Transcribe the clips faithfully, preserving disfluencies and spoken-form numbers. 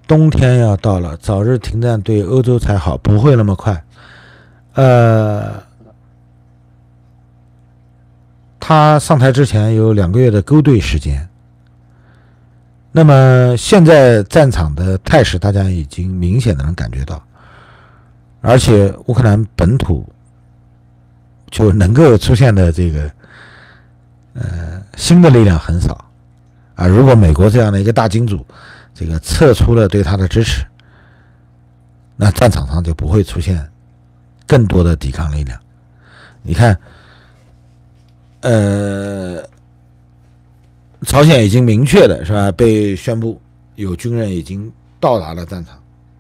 冬天要到了，早日停战对欧洲才好，不会那么快。呃，他上台之前有两个月的勾兑时间。那么现在战场的态势，大家已经明显的能感觉到，而且乌克兰本土就能够出现的这个呃新的力量很少啊。如果美国这样的一个大金主这个撤出了对他的支持，那战场上就不会出现更多的抵抗力量。你看，呃。朝鲜已经明确的是吧，被宣布有军人已经到达了战场，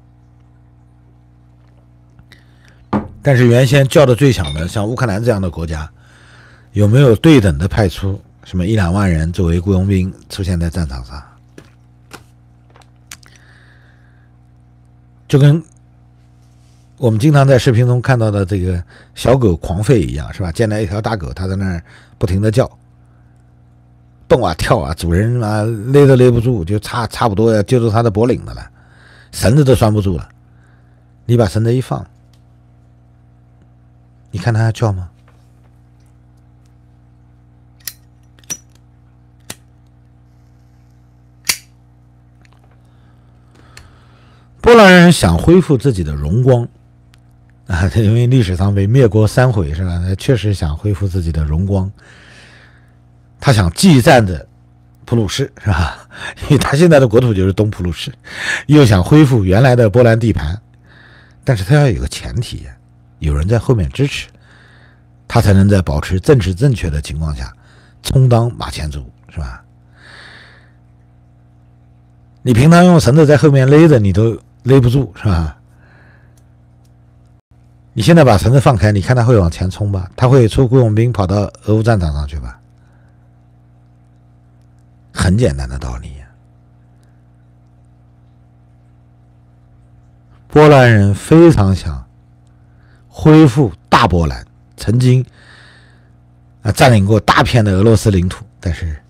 但是原先叫的最响的，像乌克兰这样的国家，有没有对等的派出什么一两万人作为雇佣兵出现在战场上？就跟我们经常在视频中看到的这个小狗狂吠一样，是吧？见到一条大狗，它在那儿不停的叫。蹦啊跳啊，主人啊勒都勒不住，就差差不多要揪住他的脖领的了，绳子都拴不住了。你把绳子一放，你看他要叫吗？波兰人想恢复自己的荣光啊，因为历史上被灭国三毁是吧？他确实想恢复自己的荣光。他想继占着普鲁士是吧？因为他现在的国土就是东普鲁士，又想恢复原来的波兰地盘，但是他要有个前提，有人在后面支持，他才能在保持政治正确的情况下充当马前卒，是吧？你平常用绳子在后面勒着，你都勒不住，是吧？你现在把绳子放开，你看他会往前冲吧？他会出雇佣兵跑到俄乌战场上去吧？很简单的道理。波兰人非常想恢复大波兰曾经啊占领过大片的俄罗斯领土，但是